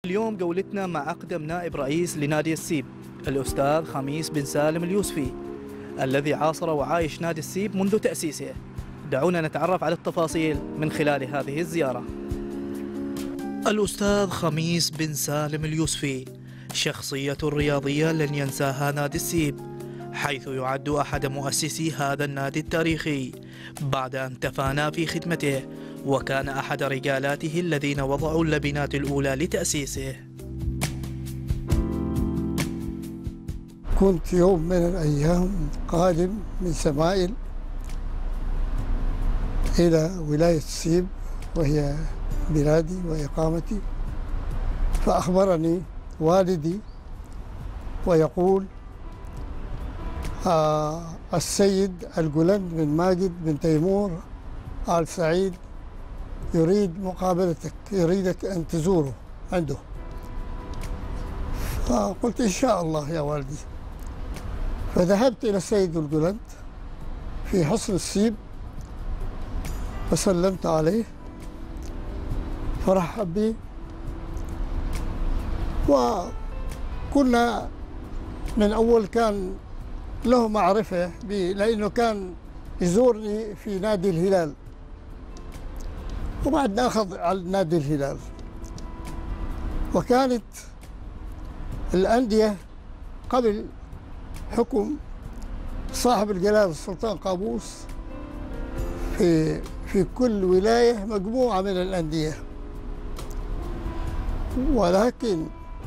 اليوم جولتنا مع أقدم نائب رئيس لنادي السيب الأستاذ خميس بن سالم اليوسفي الذي عاصر وعايش نادي السيب منذ تأسيسه. دعونا نتعرف على التفاصيل من خلال هذه الزيارة. الأستاذ خميس بن سالم اليوسفي شخصية رياضية لن ينساها نادي السيب، حيث يعد أحد مؤسسي هذا النادي التاريخي بعد أن تفانى في خدمته، وكان أحد رجالاته الذين وضعوا اللبنات الأولى لتأسيسه. كنت يوم من الأيام قادم من سمائل إلى ولاية السيب وهي بلادي وإقامتي، فأخبرني والدي ويقول السيد الجولند بن ماجد بن تيمور آل سعيد يريد مقابلتك، يريدك أن تزوره عنده. فقلت إن شاء الله يا والدي. فذهبت إلى السيد الجولند في حصن السيب وسلمت عليه فرحب بي، وكنا من أول كان له معرفة بي لأنه كان يزورني في نادي الهلال، وبعد ناخذ على نادي الهلال. وكانت الأندية قبل حكم صاحب الجلالة السلطان قابوس في كل ولاية مجموعة من الأندية، ولكن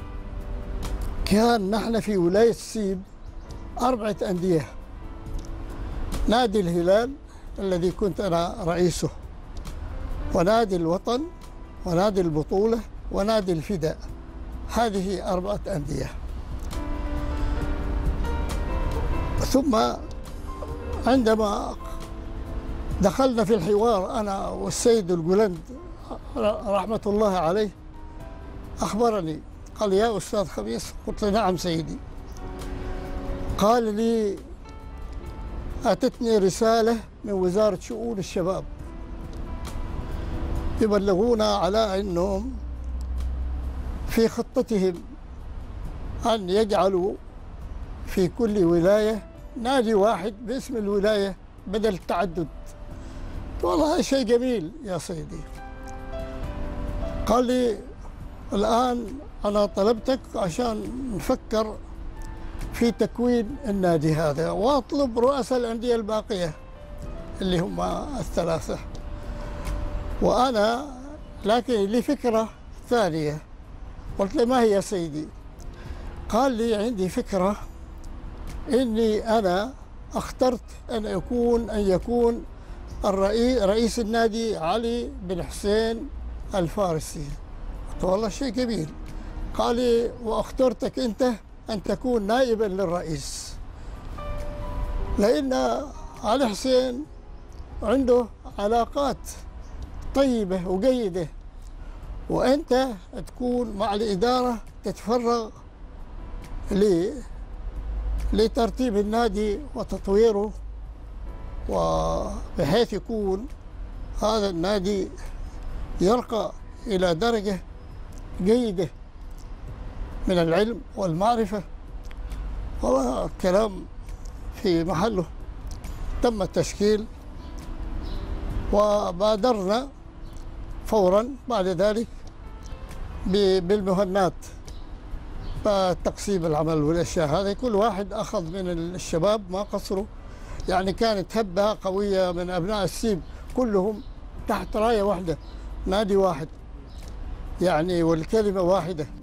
كان نحن في ولاية السيب 4 أندية: نادي الهلال الذي كنت أنا رئيسه، ونادي الوطن، ونادي البطولة، ونادي الفداء. هذه 4 أندية. ثم عندما دخلنا في الحوار أنا والسيد الجولند رحمة الله عليه، أخبرني قال: يا أستاذ خميس. قلت له: نعم سيدي. قال لي: أتتني رسالة من وزارة شؤون الشباب يبلغونا على أنهم في خطتهم أن يجعلوا في كل ولاية نادي واحد باسم الولاية بدل التعدد. والله شيء جميل يا سيدي. قال لي: الآن أنا طلبتك عشان نفكر في تكوين النادي هذا، وأطلب رؤساء الأندية الباقية اللي هم 3. وأنا لكن لي فكرة ثانية. قلت له: ما هي يا سيدي؟ قال لي: عندي فكرة إني أنا اخترت أن يكون رئيس النادي علي بن حسين الفارسي. قلت: والله شيء جميل. قال لي: واخترتك أنت أن تكون نائبا للرئيس، لأن علي حسين عنده علاقات طيبة وجيدة، وأنت تكون مع الإدارة تتفرغ لترتيب النادي وتطويره، وبحيث يكون هذا النادي يرقى إلى درجة جيدة من العلم والمعرفة. والكلام في محله. تم التشكيل وبادرنا فورا بعد ذلك بالمهنات، تقسيم العمل والأشياء هذه. كل واحد أخذ من الشباب ما قصروا، يعني كانت هبة قوية من أبناء السيب كلهم تحت راية واحدة، نادي واحد يعني، والكلمة واحدة.